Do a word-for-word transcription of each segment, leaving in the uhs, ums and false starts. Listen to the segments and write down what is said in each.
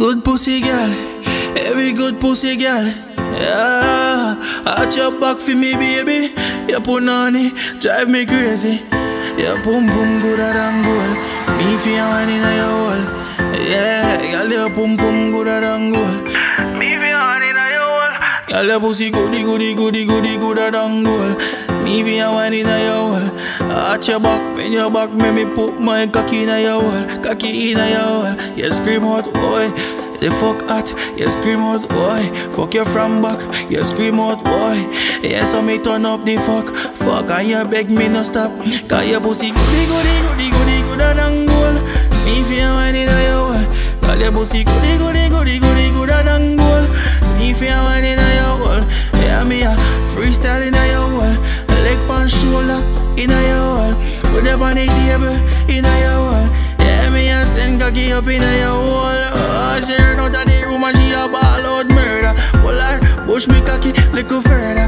Good pussy girl, every good pussy girl. Yeah, arch your back for me, baby. Your punani drive me crazy. Your pum pum gooder than gold. Me fi a one inna your hole. Yeah, girl, your pum pum gooder than gold. Me fi a one inna your hole. Girl, your pussy goody goody goody goody gooder than gold. Me fi a one inna your hole. Arch your back, bend your back, make me put my cocky inna your hole. Cocky inna your hole. You scream out, boy. The fuck hot, you scream out, boy. Fuck you from back, you scream out, boy. Yeah, so me turn up the fuck. Fuck, and you beg me no stop. Cause your pussy goody goody goody goody gooder than gold. Me fi a one inna your hole. Cause your pussy goody goody goody goody gooder than gold. Me fi a one inna your hole. Yeah, me a freestyle inna your hole. Leg pan shoulder inna your hole. Put up on the table inna your hole. Yeah, me a send cocky up inna your hole. Oh, she run out of the room and she a ball out murder. Pull her, push me cocky little further.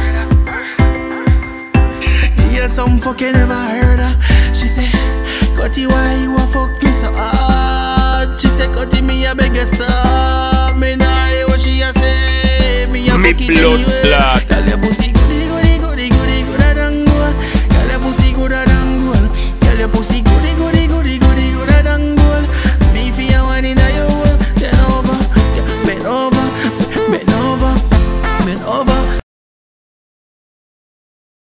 Yeah, some fucking never heard her. She say, Kutti, why you a fuck me so hard? She say, Kutti, me a beg you stop. Me nah hear what she a say. Me a fuck it anyway.